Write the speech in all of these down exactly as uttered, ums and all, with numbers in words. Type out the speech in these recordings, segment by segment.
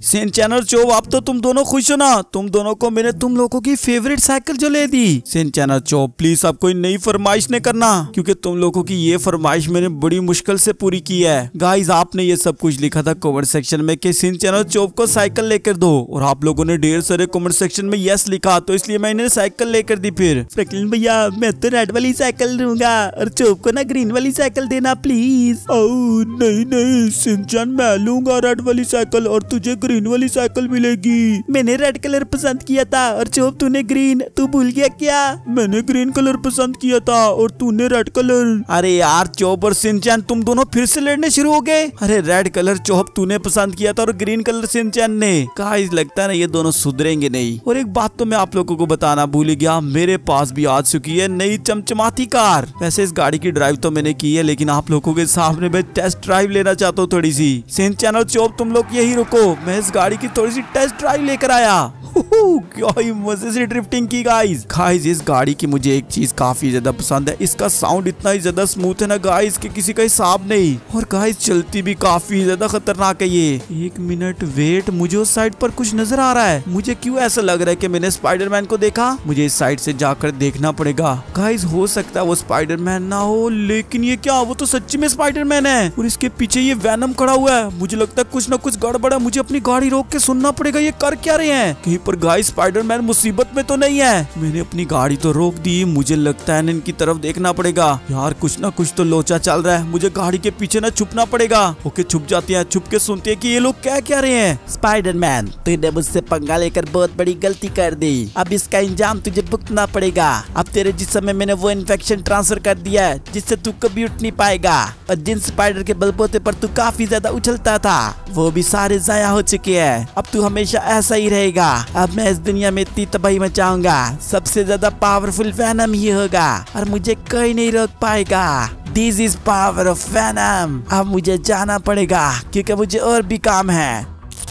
Shinchan और चोब, अब तो तुम दोनों खुश हो ना? तुम दोनों को मैंने तुम लोगों की फेवरेट साइकिल जो ले दी। सिंचैन और चोब प्लीज अब कोई नई फरमाइश नहीं करना, क्योंकि तुम लोगों की ये फरमाइश मैंने बड़ी मुश्किल से पूरी की है। गाइस आपने ये सब कुछ लिखा था कमेंट सेक्शन में कि सिंचैन और चोब को साइकिल लेकर दो, और आप लोगों ने ढेर सारे कमेंट सेक्शन में यस लिखा, तो इसलिए मैंने साइकिल लेकर दी। फिर फ्रैंकलिन भैया मैं तो रेड वाली साइकिल दूंगा और चोब को ना ग्रीन वाली साइकिल देना प्लीज। ओह नहीं नहीं सिंचैन, मैं लूंगा रेड वाली साइकिल और तुझे ग्रीन वाली साइकिल मिलेगी। मैंने रेड कलर पसंद किया था और चोब तूने ग्रीन, तू भूल गया क्या? मैंने ग्रीन कलर पसंद किया था और तूने रेड कलर। अरे यार चोब और सिंचैन तुम दोनों फिर से लड़ने शुरू हो गए। अरे रेड कलर चोब तूने पसंद किया था और ग्रीन कलर सिंचैन ने। गाइस लगता है ना ये दोनों सुधरेंगे नहीं। और एक बात तो मैं आप लोगों को बताना भूल गया, मेरे पास भी आ चुकी है नई चमचमाती कार। वैसे इस गाड़ी की ड्राइव तो मैंने की है, लेकिन आप लोगों के सामने मैं टेस्ट ड्राइव लेना चाहता हूँ थोड़ी सी। सिंचैन और चोब तुम लोग यही रुको, मैं इस गाड़ी की थोड़ी सी टेस्ट ड्राइव लेकर आया। क्या ही मजे से ड्रिफ्टिंग की गाइस। गाइस इस गाड़ी की मुझे एक चीज काफी ज्यादा पसंद है, इसका साउंड इतना ही ज्यादा स्मूथ है ना गाइस कि किसी का हिसाब नहीं। और गाइस चलती भी काफी ज्यादा खतरनाक है ये। एक मिनट वेट, मुझे उस साइड पर कुछ नजर आ रहा है। मुझे क्यों ऐसा लग रहा है कि मैंने स्पाइडरमैन को देखा? मुझे इस साइड से जाकर देखना पड़ेगा। गाइस हो सकता है वो स्पाइडरमैन ना हो, लेकिन ये क्या, वो तो सच्ची में स्पाइडरमैन है और इसके पीछे ये वैनम खड़ा हुआ है। मुझे लगता है कुछ ना कुछ गड़बड़ है, मुझे अपनी गाड़ी रोक के सुनना पड़ेगा ये कर क्या रहे हैं। कहीं पर गाइस स्पाइडरमैन मुसीबत में तो नहीं है। मैंने अपनी गाड़ी तो रोक दी, मुझे लगता है इनकी तरफ देखना पड़ेगा। यार कुछ ना कुछ तो लोचा चल रहा है, मुझे गाड़ी के पीछे ना छुपना पड़ेगा। ओके छुप जाती है, छुप के सुनते हैं कि ये लोग क्या क्या रहे हैं। स्पाइडरमैन तूने मुझसे पंगा लेकर बहुत बड़ी गलती कर दी, अब इसका इंजाम तुझे भुगतना पड़ेगा। अब तेरे जिस्म में मैंने वो इन्फेक्शन ट्रांसफर कर दिया है जिससे तू कभी उठ नहीं पाएगा, और जिन स्पाइडर के बलबूते पर तू काफी ज्यादा उछलता था वो भी सारे जाया हो चुके हैं। अब तू हमेशा ऐसा ही रहेगा। अब मैं इस दुनिया में इतनी तबाही मचाऊंगा, सबसे ज्यादा पावरफुल वैनम ही होगा और मुझे कोई नहीं रोक पाएगा। This is power of Venom. अब मुझे जाना पड़ेगा क्योंकि मुझे और भी काम है।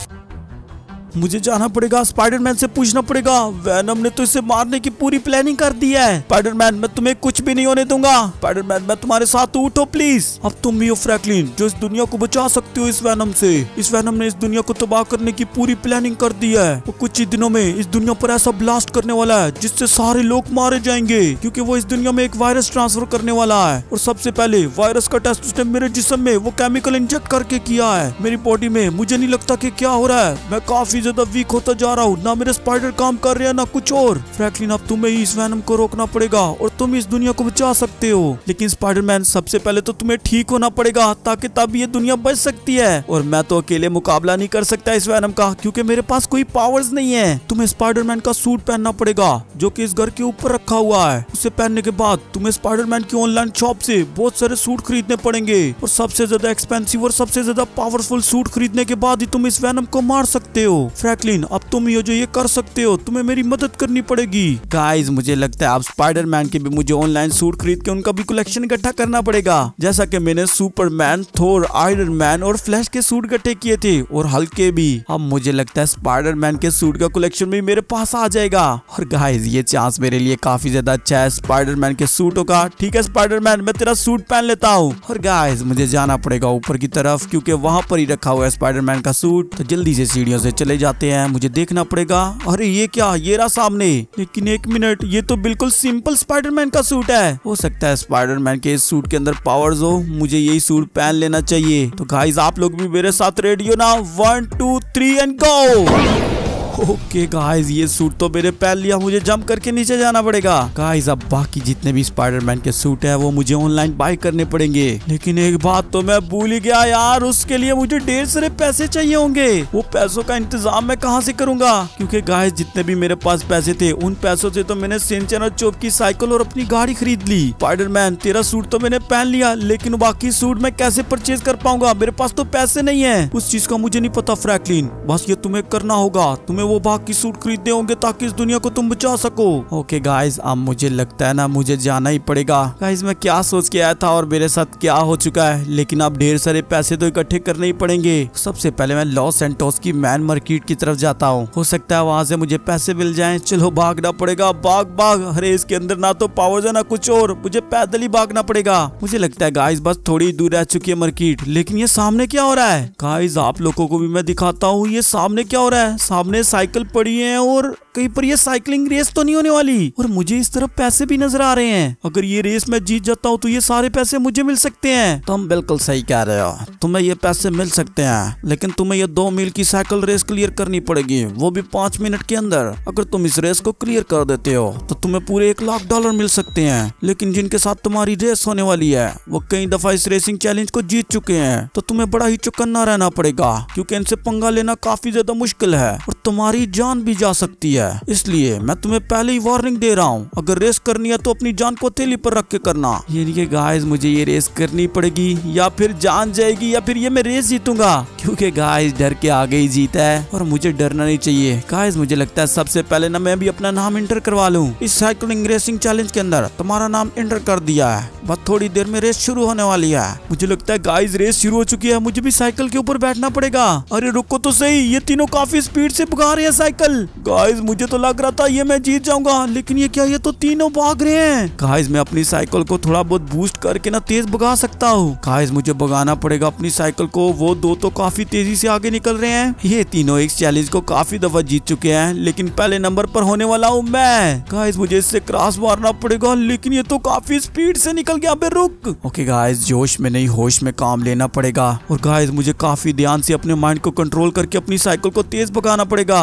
मुझे जाना पड़ेगा, स्पाइडरमैन से पूछना पड़ेगा। वैनम ने तो इसे मारने की पूरी प्लानिंग कर दी है। स्पाइडरमैन मैं तुम्हें कुछ भी नहीं होने दूंगा। स्पाइडरमैन मैं तुम्हारे साथ, तो उठो प्लीज। अब तुम ही हो फ्रैंकलिन जो इस दुनिया को बचा सकते हो इस वैनम से। इस वैनम ने इस दुनिया को तबाह करने की पूरी प्लानिंग कर दी है। वो कुछ ही दिनों में इस दुनिया पर ऐसा ब्लास्ट करने वाला है जिससे सारे लोग मारे जाएंगे, क्योंकि वो इस दुनिया में एक वायरस ट्रांसफर करने वाला है। और सबसे पहले वायरस का टेस्ट उसने मेरे जिस्म में वो केमिकल इंजेक्ट करके किया है मेरी बॉडी में। मुझे नहीं लगता कि क्या हो रहा है, मैं काफी ज्यादा वीक होता जा रहा हूँ, ना मेरे स्पाइडर काम कर रहे हैं ना कुछ और। फ्रैंकलिन अब तुम्हें ही इस वैनम को रोकना पड़ेगा और तुम इस दुनिया को बचा सकते हो, लेकिन स्पाइडरमैन सबसे पहले तो तुम्हें ठीक होना पड़ेगा ताकि तब ये दुनिया बच सकती है। और मैं तो अकेले मुकाबला नहीं कर सकता इस वैनम का, क्योंकि मेरे पास कोई पावर्स नहीं है। तुम्हें स्पाइडरमैन का सूट पहनना पड़ेगा जो कि इस घर के ऊपर रखा हुआ है। उसे पहनने के बाद तुम्हें स्पाइडरमैन की ऑनलाइन शॉप से बहुत सारे सूट खरीदने पड़ेंगे, और सबसे ज्यादा एक्सपेंसिव और सबसे ज्यादा पावरफुल सूट खरीदने के बाद ही तुम इस वैनम को मार सकते हो। फ्रैंकलिन अब तुम ही हो जो ये कर सकते हो, तुम्हें मेरी मदद करनी पड़ेगी। गाइस मुझे लगता है अब स्पाइडरमैन के भी मुझे ऑनलाइन सूट खरीद के उनका भी कलेक्शन इकट्ठा करना पड़ेगा, जैसा कि मैंने सुपरमैन, थोर, आयरन मैन और फ्लैश के सूट इकट्ठे किए थे, और हल्क के भी। अब मुझे लगता है स्पाइडरमैन के सूट का कलेक्शन भी मेरे पास आ जाएगा। और गाइस ये चांस मेरे लिए काफी ज्यादा अच्छा है स्पाइडरमैन के सूटों का। ठीक है स्पाइडरमैन मैं तेरा सूट पहन लेता हूँ। और गाइस मुझे जाना पड़ेगा ऊपर की तरफ, क्योंकि वहां पर ही रखा हुआ है स्पाइडरमैन का सूट। तो जल्दी से सीढ़ियों से चले जाते हैं, मुझे देखना पड़ेगा। अरे ये क्या, ये रहा सामने। लेकिन एक मिनट, ये तो बिल्कुल सिंपल स्पाइडरमैन का सूट है। हो सकता है स्पाइडरमैन के इस सूट के अंदर पावर्स हो, मुझे यही सूट पहन लेना चाहिए। तो गाइस आप लोग भी मेरे साथ रेडी हो ना? One two three and go. Okay guys ये सूट तो मेरे पहन लिया, मुझे जंप करके नीचे जाना पड़ेगा। गाइस अब बाकी जितने भी स्पाइडरमैन के सूट है वो मुझे ऑनलाइन बाय करने पड़ेंगे। लेकिन एक बात तो मैं भूल ही गया यार, उसके लिए मुझे ढेर सारे पैसे चाहिए होंगे। वो पैसों का इंतजाम मैं कहाँ से करूंगा? क्योंकि गाइस जितने भी मेरे पास पैसे थे उन पैसों से तो मैंने सिंचैन और चोब की साइकिल और अपनी गाड़ी खरीद ली। स्पाइडरमैन तेरा सूट तो मैंने पहन लिया, लेकिन बाकी सूट मैं कैसे परचेज कर पाऊंगा? मेरे पास तो पैसे नहीं है। उस चीज का मुझे नहीं पता फ्रैंकलिन, बस ये तुम्हें करना होगा। तुम्हें तुम्हें वो बाग की सूट खरीदने होंगे ताकि इस दुनिया को तुम बचा सको। ओके गाइस, अब मुझे लगता है ना मुझे जाना ही पड़ेगा। गाइस मैं क्या सोच के आया था और मेरे साथ क्या हो चुका है, लेकिन अब ढेर सारे पैसे तो इकट्ठे करने ही पड़ेंगे। सबसे पहले मैं लॉस सैंटोस की मैन मार्केट की तरफ जाता हूँ, हो सकता है वहाँ से मुझे पैसे मिल जाएं। चलो भागना पड़ेगा, भाग भाग। अरे इसके अंदर ना तो पावर है ना कुछ और, मुझे पैदल ही भागना पड़ेगा। मुझे लगता है गाइस बस थोड़ी दूर रह चुकी है मार्केट, लेकिन ये सामने क्या हो रहा है? गाइस आप लोगों को भी मैं दिखाता हूँ ये सामने क्या हो रहा है। सामने साइकिल पड़ी है और कहीं पर ये साइकिलिंग रेस तो नहीं होने वाली, और मुझे इस तरफ पैसे भी नजर आ रहे हैं। अगर ये रेस मैं जीत जाता हूँ तो ये सारे पैसे मुझे मिल सकते हैं। तुम बिल्कुल सही कह रहे हो, तुम्हें ये पैसे मिल सकते हैं, लेकिन तुम्हें ये दो मील की साइकिल रेस क्लियर करनी पड़ेगी, वो भी पाँच मिनट के अंदर। अगर तुम इस रेस को क्लियर कर देते हो तो तुम्हें पूरे एक लाख डॉलर मिल सकते हैं। लेकिन जिनके साथ तुम्हारी रेस होने वाली है वो कई दफा इस रेसिंग चैलेंज को जीत चुके हैं, तो तुम्हें बड़ा ही चौकन्ना रहना पड़ेगा, क्योंकि इनसे पंगा लेना काफी ज्यादा मुश्किल है और तुम्हारी जान भी जा सकती है। इसलिए मैं तुम्हें पहले ही वार्निंग दे रहा हूँ, अगर रेस करनी है तो अपनी जान को हथेली पर रख के करना। ये नहीं कि गाइस मुझे ये रेस करनी पड़ेगी या फिर जान जाएगी या फिर ये मैं रेस जीतूंगा, क्योंकि गाइस डर के आगे ही जीता है और मुझे डरना नहीं चाहिए। गाइस मुझे लगता है सबसे पहले ना मैं भी अपना नाम इंटर करवा लूं इस साइकिलिंग रेसिंग चैलेंज के अंदर। तुम्हारा नाम इंटर कर दिया है, बस थोड़ी देर में रेस शुरू होने वाली है। मुझे लगता है गाइस रेस शुरू हो चुकी है, मुझे भी साइकिल के ऊपर बैठना पड़ेगा। अरे रुको तो सही, ये तीनों काफी स्पीड से भगा रहे हैं साइकिल। गाइस मुझे तो लग रहा था ये मैं जीत जाऊंगा, लेकिन ये क्या, ये तो तीनों भाग रहे हैं। गाइस मैं अपनी साइकिल को थोड़ा बहुत बूस्ट करके ना तेज भगा सकता हूँ। गाइस मुझे भगाना पड़ेगा अपनी साइकिल को, वो दो तो काफी तेजी से आगे निकल रहे हैं। ये तीनों इस चैलेंज को काफी दफा जीत चुके हैं, लेकिन पहले नंबर पर होने वाला हूँ मैं। गाइस मुझे इससे क्रॉस मारना पड़ेगा, लेकिन ये तो काफी स्पीड से निकल गया। बे रुक। ओके गाइस जोश में नहीं होश में काम लेना पड़ेगा, और गाइस मुझे काफी ध्यान से अपने माइंड को कंट्रोल करके अपनी साइकिल को तेज भगाना पड़ेगा।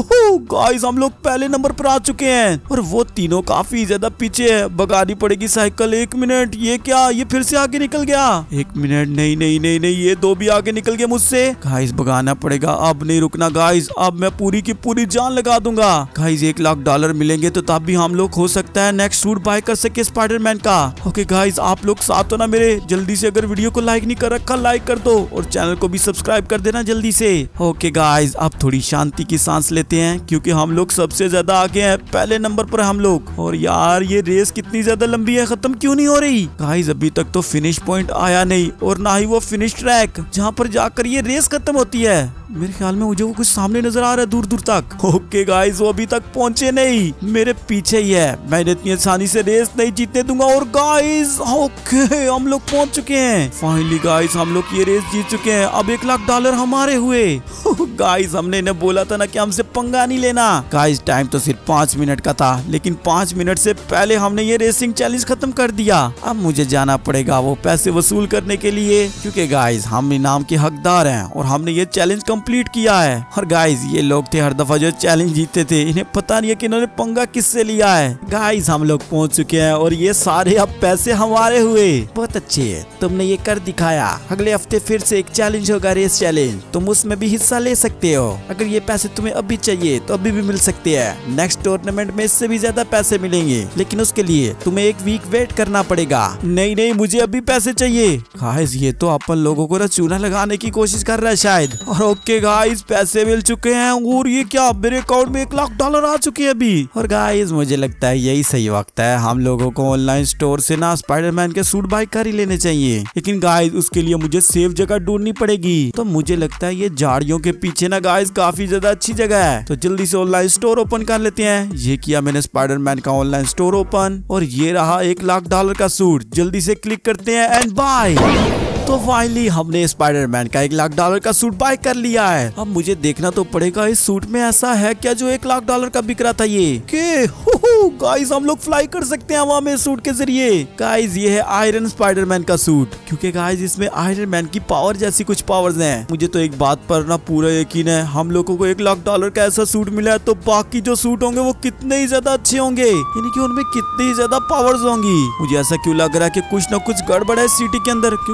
गाइस हम लोग पहले नंबर पर आ चुके हैं और वो तीनों काफी ज्यादा पीछे है। भगानी पड़ेगी साइकिल। एक मिनट, ये क्या, ये फिर से आगे निकल गया। एक मिनट, नहीं नहीं नहीं नहीं, ये दो भी आगे निकल गए मुझसे। गाइस भगाना पड़ेगा, अब नहीं रुकना गाइस, अब मैं पूरी की पूरी जान लगा दूंगा। गाइस एक लाख डॉलर मिलेंगे तो तब भी हम लोग हो सकता है नेक्स्ट सूट बाय कर सके स्पाइडरमैन का। ओके गाइस आप लोग साथ हो ना मेरे, जल्दी से अगर वीडियो को लाइक नहीं कर रखा लाइक कर दो और चैनल को भी सब्सक्राइब कर देना जल्दी से। ओके गाइस अब थोड़ी शांति की सांस लेते हैं, क्योंकि हम लोग सबसे ज्यादा आगे हैं, पहले नंबर पर हम लोग। और यार ये रेस कितनी ज्यादा लंबी है, खत्म क्यों नहीं हो रही? गाइस अभी तक तो फिनिश पॉइंट आया नहीं और ना ही वो फिनिश ट्रैक जहाँ पर जाकर ये रेस खत्म होती है। मेरे ख्याल में मुझे वो कुछ सामने नजर आ रहा है दूर दूर तक। ओके गाइस वो अभी तक पहुंचे नहीं, मेरे पीछे ही है। मैं इतनी आसानी से रेस नहीं जीतने दूंगा। और गाइस ओके हम लोग पहुंच चुके हैं फाइनली। गाइस हम लोग ये रेस जीत चुके हैं, अब एक लाख डॉलर हमारे हुए। गाइस हमने इन्हें बोला था ना कि हमसे पंगा नहीं लेना। गाइस टाइम तो सिर्फ पाँच मिनट का था, लेकिन पाँच मिनट से पहले हमने ये रेसिंग चैलेंज खत्म कर दिया। अब मुझे जाना पड़ेगा वो पैसे वसूल करने के लिए, क्योंकि गाइस हम इनाम के हकदार हैं और हमने ये चैलेंज कंप्लीट किया है। और गाइस ये लोग थे हर दफा जो चैलेंज जीतते थे, इन्हें पता नहीं है कि इन्होंने पंगा किससे लिया है। गाइस हम लोग पहुंच चुके हैं और ये सारे अब पैसे हमारे हुए। बहुत अच्छे, तुमने ये कर दिखाया। अगले हफ्ते फिर से एक चैलेंज होगा, रेस चैलेंज, तुम उसमें भी हिस्सा ले सकते हो। अगर ये पैसे तुम्हें अभी चाहिए तो अभी भी मिल सकते हैं। नेक्स्ट टूर्नामेंट में इससे भी ज्यादा पैसे मिलेंगे, लेकिन उसके लिए तुम्हें एक वीक वेट करना पड़ेगा। नहीं नहीं मुझे अभी पैसे चाहिए। गाइस ये तो अपन लोगों को चूना लगाने की कोशिश कर रहा है शायद। और ओके गाइस पैसे मिल चुके हैं और ये क्या, मेरे अकाउंट में एक लाख डॉलर आ चुके हैं अभी। और गाइस मुझे लगता है यही सही वक्त है, हम लोगों को ऑनलाइन स्टोर से ना स्पाइडरमैन के सूट बाय कर ही लेने चाहिए। लेकिन गाइस उसके लिए मुझे सेफ जगह ढूंढनी पड़ेगी। तो मुझे लगता है ये झाड़ियों के पीछे ना गाइस काफी ज्यादा अच्छी जगह है, तो जल्दी से ऑनलाइन स्टोर ओपन कर लेते हैं। ये किया मैंने स्पाइडरमैन का ऑनलाइन स्टोर ओपन और ये रहा एक लाख डॉलर का सूट। जल्दी से क्लिक करते हैं एंड बाय। तो फाइनली हमने स्पाइडरमैन का एक लाख डॉलर का सूट बाय कर लिया है। अब मुझे देखना तो पड़ेगा इस सूट में ऐसा है क्या जो एक लाख डॉलर का बिक रहा था। ये के गाइस हम लोग फ्लाई कर सकते हैं हवा में सूट के जरिए। गाइस ये है आयरन स्पाइडरमैन का सूट, क्योंकि गाइस इसमें आयरन मैन की पावर जैसी कुछ पावर्स हैं। मुझे तो एक बात पर ना पूरा यकीन है, हम लोगों को एक लाख डॉलर का ऐसा सूट मिला है तो बाकी जो सूट होंगे वो कितने ही ज्यादा अच्छे होंगे, यानी कि उनमें कितनी ही ज्यादा पावर्स होंगी। मुझे ऐसा क्यों लग रहा है कि कुछ ना कुछ गड़बड़ है सिटी के अंदर, क्योंकि चारों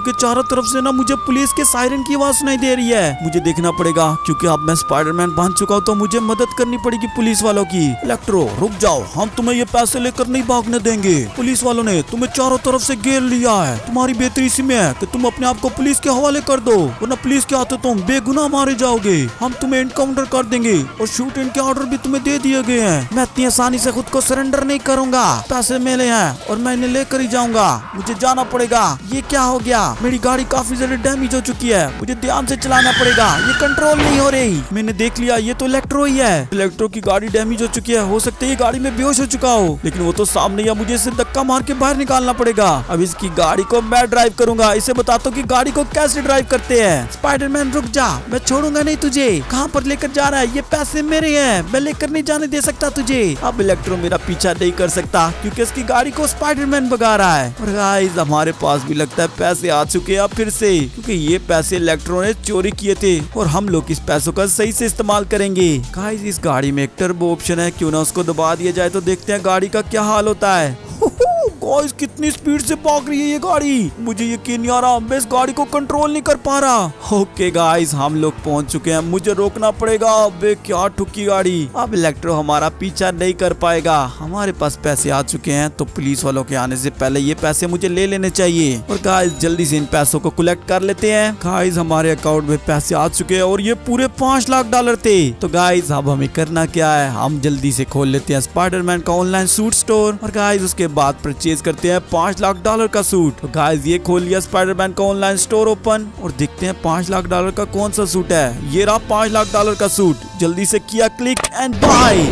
तरफ से ना मुझे पुलिस के सायरन की आवाज सुनाई दे रही है। मुझे देखना पड़ेगा क्योंकि अब मैं स्पाइडरमैन बन चुका हूँ, तो मुझे मदद करनी पड़ेगी पुलिस वालों की। इलेक्ट्रो रुक जाओ, हम तुम्हें ये पैसे लेकर नहीं भागने देंगे। पुलिस वालों ने तुम्हें चारों तरफ से घेर लिया है। तुम्हारी बेहतरी इसी में है कि तुम अपने आप को पुलिस के हवाले कर दो, वरना पुलिस के हाथों तुम बेगुनाह मारे जाओगे। हम तुम्हें एनकाउंटर कर देंगे और शूट इन के ऑर्डर भी तुम्हें दे दिए गए हैं। मैं इतनी आसानी से खुद को सरेंडर नहीं करूंगा। पैसे मेरे हैं और मैं इन्हें लेकर ही जाऊंगा। मुझे जाना पड़ेगा। ये क्या हो गया? मेरी गाड़ी काफी ज्यादा डैमेज हो चुकी है, मुझे ध्यान से चलाना पड़ेगा। ये कंट्रोल नहीं हो रही। मैंने देख लिया, ये तो इलेक्ट्रो ही है। इलेक्ट्रो की गाड़ी डैमेज हो चुकी है। हो सकता है ये गाड़ी में बेहोश हो चुका हो, लेकिन वो तो सामने ही है। मुझे इसे धक्का मार के बाहर निकालना पड़ेगा। अब इसकी गाड़ी को मैं ड्राइव करूंगा। इसे बताता हूँ कि गाड़ी को कैसे ड्राइव करते हैं। स्पाइडरमैन रुक जा, मैं छोड़ूंगा नहीं तुझे। कहाँ पर लेकर जा रहा है? ये पैसे मेरे हैं, मैं लेकर नहीं जाने दे सकता तुझे। अब इलेक्ट्रो मेरा पीछा नहीं कर सकता क्योंकि इसकी गाड़ी को स्पाइडरमैन भगा रहा है। और गाइस हमारे पास भी लगता है पैसे आ चुके हैं फिर से, क्योंकि ये पैसे इलेक्ट्रो ने चोरी किए थे और हम लोग इस पैसों का सही से इस्तेमाल करेंगे। गाइस इस गाड़ी में एक टर्बो ऑप्शन है, क्यों ना उसको दबा दिया जाए तो देखते हैं गाड़ी का क्या हाल होता है। गाइस कितनी स्पीड से भाग रही है ये गाड़ी, मुझे यकीन नहीं आ रहा। मैं इस गाड़ी को कंट्रोल नहीं कर पा रहा। ओके गाइस हम लोग पहुंच चुके हैं, मुझे रोकना पड़ेगा। अबे क्या ठुकी गाड़ी। अब इलेक्ट्रो हमारा पीछा नहीं कर पाएगा। हमारे पास पैसे आ चुके हैं, तो पुलिस वालों के आने से पहले ये पैसे मुझे ले लेने चाहिए। और गाइस जल्दी से इन पैसों को कलेक्ट कर लेते हैं। गाइस हमारे अकाउंट में पैसे आ चुके हैं और ये पूरे पाँच लाख डॉलर थे। तो गाइस अब हमें करना क्या है, हम जल्दी से खोल लेते हैं स्पाइडरमैन का ऑनलाइन सूट स्टोर। और गाइस उसके बाद परचेज करते हैं पाँच लाख डॉलर का सूट। तो गाइस ये खोल लिया स्पाइडरमैन का ऑनलाइन स्टोर ओपन और देखते हैं पाँच लाख डॉलर का कौन सा सूट है। ये रहा पाँच लाख डॉलर का सूट। जल्दी से किया क्लिक एंड बाय।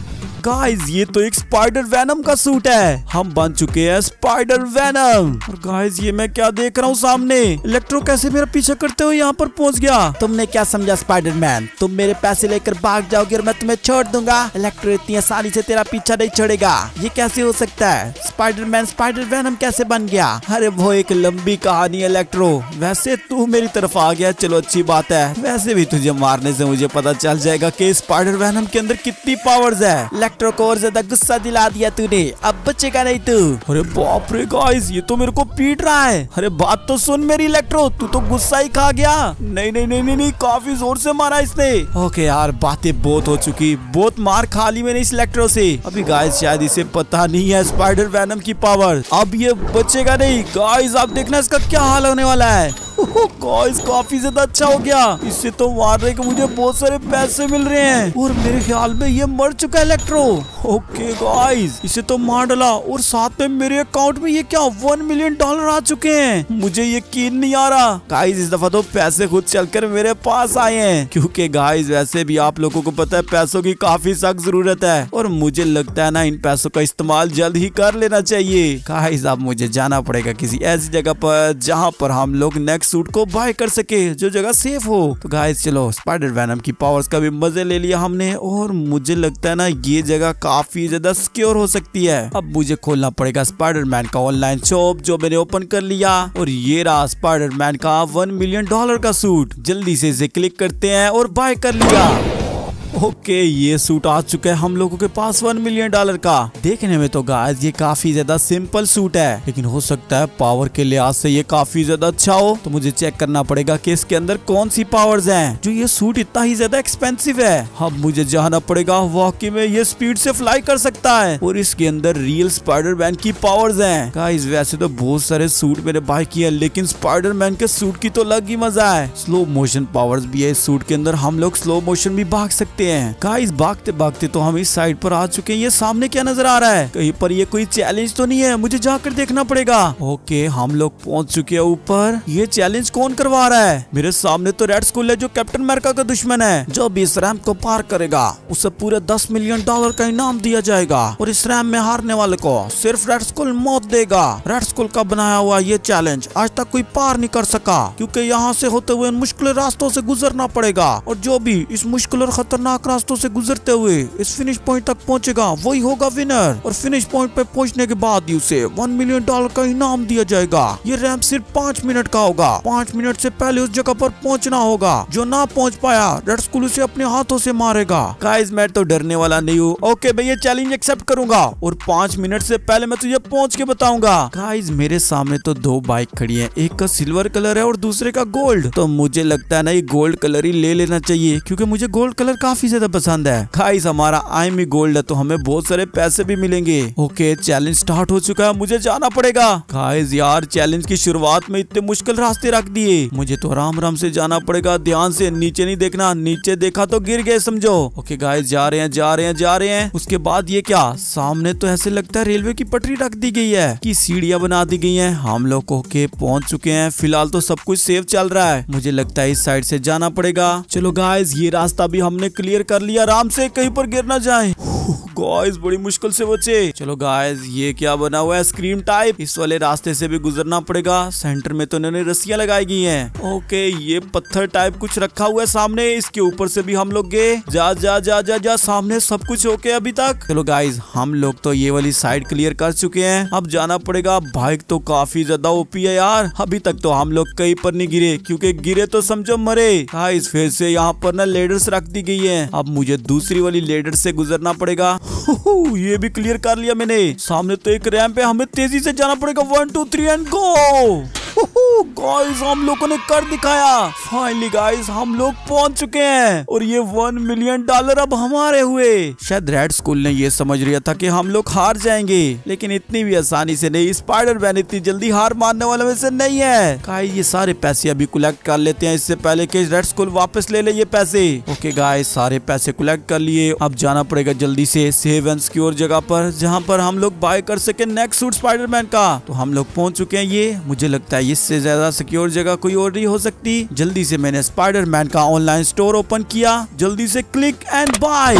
गाइस ये तो एक स्पाइडर वैनम का सूट है। हम बन चुके हैं स्पाइडर वैनम। और गाइस ये मैं क्या देख रहा हूँ सामने, इलेक्ट्रो कैसे मेरा पीछा करते हुए यहाँ पर पहुँच गया। तुमने क्या समझा स्पाइडरमैन? तुम मेरे पैसे लेकर भाग जाओगे और मैं तुम्हें छोड़ दूंगा? इलेक्ट्रो इतनी आसानी से तेरा पीछा नहीं छोड़ेगा। ये कैसे हो सकता है? स्पाइडरमैन स्पाइडर वैनम कैसे बन गया? अरे वो एक लंबी कहानी है इलेक्ट्रो। वैसे तू मेरी तरफ आ गया, चलो अच्छी बात है। वैसे भी तुझे मारने से मुझे पता चल जाएगा कि स्पाइडर वैनम के अंदर कितनी पावर्स है। इलेक्ट्रो को और ज्यादा गुस्सा दिला दिया तूने, अब बचेगा नहीं तू। अरे बाप रे गाइस ये तो मेरे को पीट रहा है। अरे बात तो सुन मेरी इलेक्ट्रो, तू तो गुस्सा ही खा गया। नहीं नहीं नहीं नहीं, नहीं काफी जोर से मारा इसने। ओके यार बातें बहुत हो चुकी, बहुत मार खा ली मैंने इस इलेक्ट्रो से। अभी गाइस शायद इसे पता नहीं है स्पाइडर वैनम की पावर। अब ये बचेगा नहीं। गाइस आप देखना इसका क्या हाल होने वाला है। गाइस काफी ज्यादा अच्छा हो गया। इससे तो मारने के मुझे बहुत सारे पैसे मिल रहे हैं और मेरे ख्याल में ये मर चुका है इलेक्ट्रो। ओके गाइस इसे तो मार डाला और साथ में मेरे अकाउंट में ये क्या वन मिलियन डॉलर आ चुके हैं। मुझे यकीन नहीं आ रहा। गाइस इस दफा तो पैसे खुद चलकर मेरे पास आए हैं, क्योंकि गाइस वैसे भी आप लोगों को पता है पैसों की काफी सख्त जरूरत है और मुझे लगता है ना इन पैसों का इस्तेमाल जल्द ही कर लेना चाहिए। गाइस अब मुझे जाना पड़ेगा किसी ऐसी जगह पर जहाँ पर हम लोग नेक्स्ट सूट को बाय कर सके, जो जगह सेफ हो। तो गाइस चलो स्पाइडर वैनम की पावर्स का भी मजे ले लिया हमने और मुझे लगता है ना ये जगह काफी ज्यादा सिक्योर हो सकती है। अब मुझे खोलना पड़ेगा स्पाइडरमैन का ऑनलाइन शॉप, जो मैंने ओपन कर लिया। और ये रहा स्पाइडरमैन का वन मिलियन डॉलर का सूट। जल्दी से इसे क्लिक करते हैं और बाय कर लिया। ओके ये सूट आ चुका है हम लोगों के पास वन मिलियन डॉलर का। देखने में तो गाइस ये काफी ज्यादा सिंपल सूट है, लेकिन हो सकता है पावर के लिहाज से ये काफी ज्यादा अच्छा हो। तो मुझे चेक करना पड़ेगा कि इसके अंदर कौन सी पावर्स हैं जो ये सूट इतना ही ज्यादा एक्सपेंसिव है। अब मुझे जाना पड़ेगा। वाकई में ये स्पीड से फ्लाई कर सकता है और इसके अंदर रियल स्पाइडरमैन की पावर्स हैं। गाइस वैसे तो बहुत सारे सूट मैंने बाय किए, लेकिन स्पाइडरमैन के सूट की तो अलग ही मजा है। स्लो मोशन पावर्स भी है इस सूट के अंदर, हम लोग स्लो मोशन भी भाग सकते हैं। गाइस भागते भागते तो हम इस साइड पर आ चुके हैं। ये सामने क्या नजर आ रहा है? कहीं पर ये कोई चैलेंज तो नहीं है? मुझे जाकर देखना पड़ेगा। ओके हम लोग पहुंच चुके हैं ऊपर। ये चैलेंज कौन करवा रहा है? मेरे सामने तो रेड स्कुल है जो कैप्टन अमेरिका का दुश्मन है। जो भी इस रैंप को पार करेगा उसे पूरे दस मिलियन डॉलर का इनाम दिया जाएगा और इस रैंप में हारने वाले को सिर्फ रेड स्कुल मौत देगा। रेड स्कुल का बनाया हुआ ये चैलेंज आज तक कोई पार नहीं कर सका, क्योंकि यहाँ से होते हुए मुश्किल रास्तों से गुजरना पड़ेगा और जो भी इस मुश्किल और खतरनाक खतरनाक रास्तों से गुजरते हुए इस फिनिश पॉइंट तक पहुंचेगा वही होगा विनर। और फिनिश पॉइंट पे पहुंचने के बाद ही उसे वन मिलियन डॉलर का इनाम दिया जाएगा। ये रैंप सिर्फ पाँच मिनट का होगा। पाँच मिनट से पहले उस जगह पर पहुंचना होगा। जो ना पहुंच पाया रेड स्कूल उसे अपने हाथों से मारेगा। गाइस मैं तो डरने वाला नहीं हूँ। ओके मैं ये चैलेंज एक्सेप्ट करूंगा और पाँच मिनट से पहले मैं तुझे पहुंच के बताऊंगा। गाइस मेरे सामने तो दो बाइक खड़ी है, एक का सिल्वर कलर है और दूसरे का गोल्ड। तो मुझे लगता है ना ये गोल्ड कलर ही ले लेना चाहिए क्योंकि मुझे गोल्ड कलर काफी ज्यादा पसंद है। गाइस हमारा आई मी गोल्ड है तो हमें बहुत सारे पैसे भी मिलेंगे। ओके चैलेंज स्टार्ट हो चुका है, मुझे जाना पड़ेगा। गाइस यार चैलेंज की शुरुआत में इतने मुश्किल रास्ते रख दिए। मुझे तो आराम आराम से जाना पड़ेगा, ध्यान से, नीचे नहीं देखना, नीचे देखा तो गिर गए समझो। ओके गाइस जा रहे हैं जा रहे हैं जा रहे हैं। उसके बाद ये क्या, सामने तो ऐसे लगता है रेलवे की पटरी रख दी गई है कि सीढ़ियां बना दी गई हैं। हम लोग ओके पहुंच चुके हैं। फिलहाल तो सब कुछ सेफ चल रहा है। मुझे लगता है इस साइड से जाना पड़ेगा। चलो गाइस ये रास्ता भी हमने क्लियर कर लिया, आराम से कहीं पर गिर ना जाए। गाइस बड़ी मुश्किल से बचे। चलो गाइस ये क्या बना हुआ है, स्क्रीम टाइप, इस वाले रास्ते से भी गुजरना पड़ेगा। सेंटर में तो इन्होंने रस्सियां लगाई गई हैं। ओके ये पत्थर टाइप कुछ रखा हुआ है सामने, इसके ऊपर से भी हम लोग गए। जा जा जा जा जा सामने सब कुछ ओके अभी तक। चलो गाइस हम लोग तो ये वाली साइड क्लियर कर चुके हैं, अब जाना पड़ेगा। बाइक तो काफी ज्यादा ओपी है यार। अभी तक तो हम लोग कहीं पर नहीं गिरे क्योंकि गिरे तो समझो मरे। गाइस फिर से यहाँ पर ना लेडर्स रख दी गई है। अब मुझे दूसरी वाली लेडर से गुजरना पड़ेगा। ये भी क्लियर कर लिया मैंने। सामने तो एक रैंप है, हमें तेजी से जाना पड़ेगा। One two three and go. Guys हम लोगों ने कर दिखाया। फाइनली गाइस हम लोग पहुंच चुके हैं और ये वन मिलियन डॉलर अब हमारे हुए। शायद रेड स्कूल ने ये समझ लिया था कि हम लोग हार जाएंगे, लेकिन इतनी भी आसानी से नहीं। स्पाइडरमैन इतनी जल्दी हार मानने वाले में से नहीं है। गाइस ये सारे पैसे अभी कलेक्ट कर लेते हैं इससे पहले कि रेड स्कूल वापस ले ले ये पैसे। ओके गाइस सारे पैसे कलेक्ट कर लिए। अब जाना पड़ेगा जल्दी से सेफ एंड सिक्योर जगह पर जहाँ पर हम लोग बाय कर सके नेक्स्ट सूट स्पाइडरमैन का। तो हम लोग पहुंच चुके हैं। ये मुझे लगता है इससे ज्यादा सिक्योर जगह कोई और नहीं हो सकती। जल्दी से मैंने स्पाइडरमैन का ऑनलाइन स्टोर ओपन किया। जल्दी से क्लिक एंड बाय।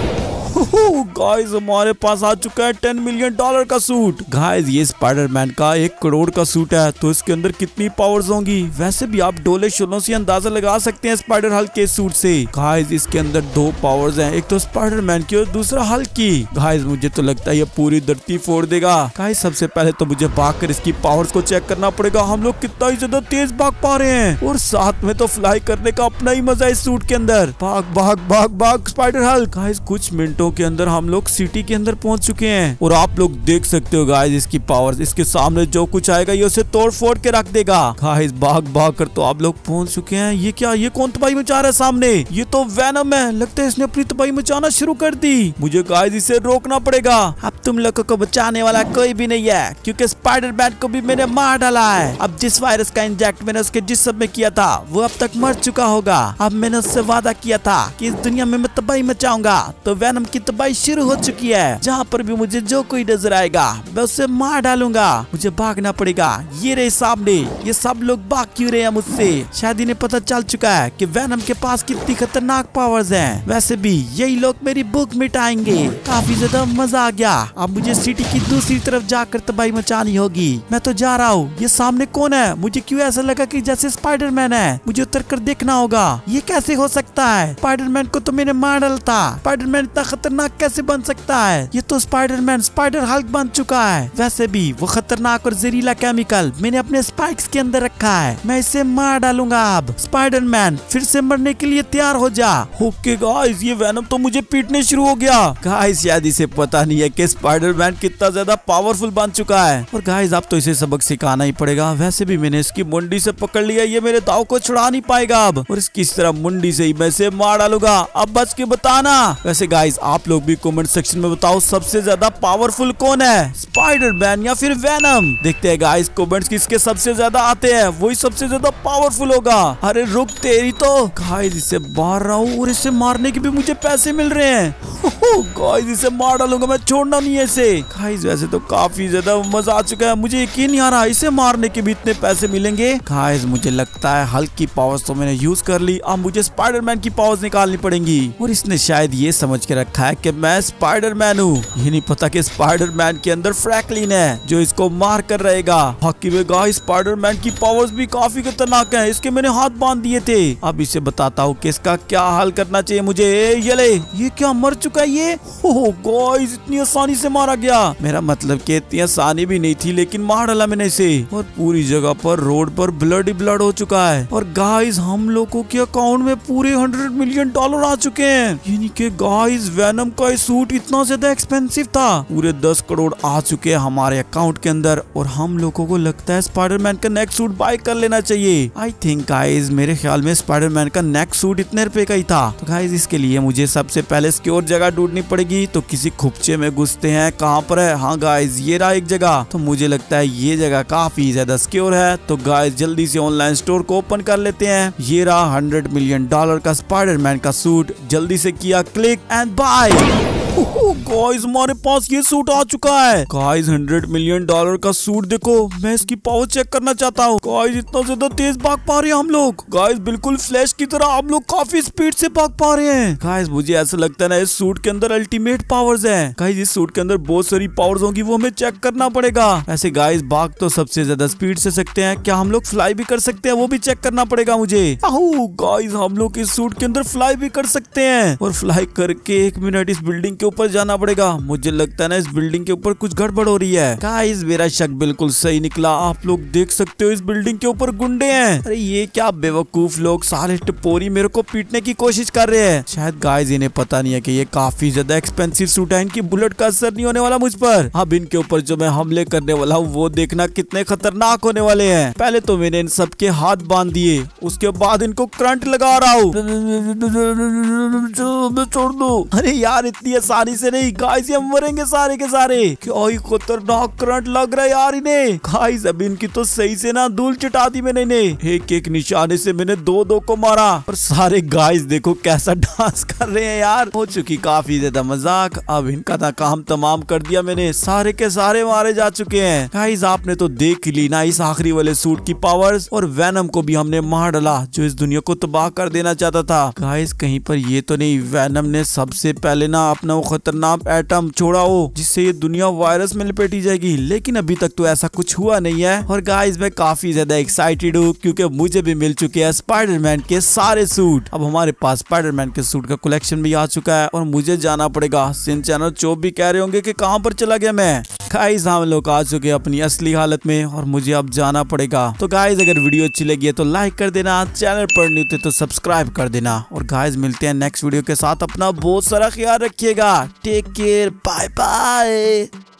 गाइस हमारे पास आ चुका है टेन मिलियन डॉलर का सूट। गाइस ये स्पाइडरमैन का एक करोड़ का सूट है तो इसके अंदर कितनी पावर्स होंगी। वैसे भी आप डोले शोलों से अंदाजा लगा सकते हैं स्पाइडर हल्क के सूट से। गाइस इसके अंदर दो पावर्स हैं, एक तो स्पाइडरमैन की और दूसरा हल्क की। गाइस मुझे तो लगता है ये पूरी धरती फोड़ देगा। गाइस सबसे पहले तो मुझे भागकर इसकी पावर्स को चेक करना पड़ेगा। हम लोग कितना ही ज्यादा तेज भाग पा रहे हैं और साथ में तो फ्लाई करने का अपना ही मजा है इस सूट के अंदर। भाग भाग भाग भाग स्पाइडर हल्क। गाइस कुछ मिनटों के अंदर हम लोग सिटी के अंदर पहुंच चुके हैं और आप लोग देख सकते हो गाइस इसकी पावर्स। इसके सामने जो कुछ आएगा ये उसे तोड़ फोड़ के रख देगा। गाइस भाग भाग कर तो आप लोग पहुंच चुके हैं। ये क्या, ये कौन तबाही मचा रहा है सामने? ये तो वैनम है, लगता है इसने अपनी तबाही मचाना शुरू कर दी। मुझे गाइस इसे रोकना पड़ेगा। अब तुम लोगों को बचाने वाला कोई भी नहीं है क्योंकि स्पाइडरमैन को भी मैंने मार डाला है। अब जिस वायरस का इंजेक्ट मैंने उसके जिस्म में किया था वो अब तक मर चुका होगा। अब मैंने उससे वादा किया था कि इस दुनिया में मैं तबाही मचाऊंगा, तो वैनम की तबाही शुरू हो चुकी है। जहाँ पर भी मुझे जो कोई नजर आएगा मैं उससे मार डालूंगा। मुझे भागना पड़ेगा। ये रहे सामने, ये सब लोग भाग क्यों रहे हैं मुझसे? शायद इन्हें पता चल चुका है कि वैनम के पास कितनी खतरनाक पावर्स हैं। वैसे भी यही लोग मेरी भूख मिटाएंगे। काफी ज्यादा मजा आ गया। अब मुझे सिटी की दूसरी तरफ जाकर तबाही मचानी होगी। मैं तो जा रहा हूँ। ये सामने कौन है? मुझे क्यों ऐसा लगा कि जैसे स्पाइडरमैन है। मुझे उतर कर देखना होगा। ये कैसे हो सकता है? स्पाइडरमैन को तो मैंने मार डाला था। स्पाइडरमैन इतना खतरनाक कैसे बन सकता है? ये तो स्पाइडरमैन स्पाइडर हल्क बन चुका है। वैसे भी वो खतरनाक और जहरीला केमिकल मैंने अपने स्पाइक्स के अंदर रखा है। मैं इसे मार डालूंगा। अब स्पाइडरमैन फिर से मरने के लिए तैयार हो जा। ओके गाइस ये वैनम तो मुझे पीटने शुरू हो गया। गाइस शायद इसे पता नहीं है कि स्पाइडरमैन कितना ज्यादा पावरफुल बन चुका है। और गाइस अब तो इसे सबक सिखाना ही पड़ेगा। वैसे भी मैंने इसकी मुंडी से पकड़ लिया, ये मेरे दाव को छुड़ा नहीं पाएगा अब। और इसकी इस तरह मुंडी से ही मैं इसे मार डालूंगा। अब बच के बताना। वैसे गाइस आप लोग भी कमेंट सेक्शन में बताओ सबसे ज्यादा पावरफुल कौन है, स्पाइडरमैन या फिर वैनम? देखते हैं गाइस कमेंट्स किसके सबसे ज्यादा आते हैं, वही सबसे ज्यादा पावरफुल होगा। अरे रुक तेरी तो। गाइस इसे मार रहा हूँ और इसे मारने के भी मुझे पैसे मिल रहे हैं। गाइस इसे मार डालूंगा, मैं छोड़ना नहीं है इसे। गाइस वैसे तो काफी ज्यादा मजा आ चुका है। मुझे यकीन नहीं आ रहा इसे मारने के भी इतने पैसे मिलेंगे। गाइस मुझे लगता है हल्क की पावर्स तो मैंने यूज कर ली। अब मुझे स्पाइडरमैन की पावर्स निकालनी पड़ेंगी। और इसने शायद ये समझ के रखा है कि मैं स्पाइडरमैन हूँ। ये नहीं पता कि स्पाइडरमैन के अंदर फ्रैंकलिन है जो इसको मार कर रहेगा। बाकी वे गाइस स्पाइडरमैन की पावर्स भी काफी खतरनाक हैं। इसके मैंने हाथ बांध दिए थे। अब इसे बताता हूँ कि इसका क्या हल करना चाहिए मुझे। ये ले, ये क्या मर चुका है ये? ओह गाइस इतनी आसानी से मारा गया। मेरा मतलब कि इतनी आसानी भी नहीं थी, लेकिन मार डाला मैंने इसे और पूरी जगह पर रोड पर ब्लड ही ब्लड हो चुका है। और गाइस हम लोगों के अकाउंट में पूरे हंड्रेड मिलियन डॉलर आ चुके हैं। यानी कि गाइस वेनम का सूट इतना ज्यादा एक्सपेंसिव था। पूरे दस करोड़ आ चुके हैं हमारे अकाउंट के अंदर और हम लोगों को लगता है स्पाइडरमैन का नेक्स्ट सूट बाय कर लेना चाहिए। आई थिंक गाइस मेरे ख्याल में स्पाइडरमैन का नेक्स्ट सूट इतने रुपए का ही था। तो गाइस इसके लिए मुझे सबसे पहले सिक्योर जगह ढूंढनी पड़ेगी। तो किसी खुपचे में घुसते हैं। कहाँ पर है? हाँ गाइस ये रहा एक जगह। तो मुझे लगता है ये जगह काफी ज्यादा सिक्योर है। तो गाइस जल्दी से ऑनलाइन स्टोर को ओपन कर लेते हैं। ये रहा हंड्रेड मिलियन डॉलर का स्पाइडरमैन का सूट। जल्दी से किया क्लिक एंड बाय। गाइस हमारे पास ये सूट आ चुका है। गाइस हंड्रेड मिलियन डॉलर का सूट देखो। मैं इसकी पावर चेक करना चाहता हूँ। गाइस इतना ज्यादा तेज भाग पा रहे हैं हम लोग। गाइस बिल्कुल फ्लैश की तरह हम लोग काफी स्पीड से भाग पा रहे हैं। गाइस मुझे ऐसा लगता है ना इस सूट के अंदर अल्टीमेट पावर्स हैं। गाइस इस सूट के अंदर बहुत सारी पावर्स होंगी, वो हमें चेक करना पड़ेगा। ऐसे गाइस भाग तो सबसे ज्यादा स्पीड से सकते हैं। क्या हम लोग फ्लाई भी कर सकते हैं? वो भी चेक करना पड़ेगा मुझे। गाइस हम लोग इस सूट के अंदर फ्लाई भी कर सकते हैं और फ्लाई करके एक मिनट इस बिल्डिंग के ऊपर जाना पड़ेगा। मुझे लगता है ना इस बिल्डिंग के ऊपर कुछ गड़बड़ हो रही है। गाइस मेरा शक बिल्कुल सही निकला। आप लोग देख सकते हो इस बिल्डिंग के ऊपर गुंडे हैं। अरे ये क्या बेवकूफ लोग, सारे टपोरी मेरे को पीटने की कोशिश कर रहे हैं। शायद गाइस इन्हें पता नहीं है कि ये काफी ज्यादा एक्सपेंसिव सूट है। इनकी बुलेट का असर नहीं होने वाला मुझ पर। अब इनके ऊपर जो मैं हमले करने वाला हूँ वो देखना कितने खतरनाक होने वाले हैं। पहले तो मैंने इन सबके हाथ बांध दिए, उसके बाद इनको करंट लगा रहा हूँ। छोड़ दो। अरे यार इतनी आसानी से नहीं गाइस, ये मरेंगे सारे के सारे। क्या ही खतरनाक करंट लग रहा है यार इन्हें। गाइस अब इनकी तो सही से ना धूल चटा दी मैंने इन्हें। एक एक निशाने से मैंने दो दो को मारा और सारे गाइस देखो कैसा डांस कर रहे हैं यार। हो चुकी काफी ज्यादा मजाक। अब इनका ना काम तमाम कर दिया मैंने। सारे के सारे मारे जा चुके हैं। गाइस आपने तो देख ली ना इस आखिरी वाले सूट की पावर्स। और वेनम को भी हमने मार डाला जो इस दुनिया को तबाह कर देना चाहता था। गाइस कहीं पर ये तो नहीं वेनम ने सबसे पहले ना अपना वो खतरनाक एटम छोड़ा हो जिससे ये दुनिया वायरस में लपेटी जाएगी, लेकिन अभी तक तो ऐसा कुछ हुआ नहीं है। और गाइस मैं काफी ज्यादा एक्साइटेड हूँ क्योंकि मुझे भी मिल चुके हैं स्पाइडरमैन के सारे सूट। अब हमारे पास स्पाइडरमैन के सूट का कलेक्शन भी आ चुका है और मुझे जाना पड़ेगा। सिन चैनल चौब भी कह रहे होंगे कि कहाँ पर चला गया मैं। गाइस हम लोग आ चुके हैं अपनी असली हालत में और मुझे अब जाना पड़ेगा। तो गाइस अगर वीडियो अच्छी लगी है तो लाइक कर देना, चैनल पर न्यू थे तो सब्सक्राइब कर देना। और गाइस मिलते हैं नेक्स्ट वीडियो के साथ। अपना बहुत सारा ख्याल रखिएगा। Take care, bye bye.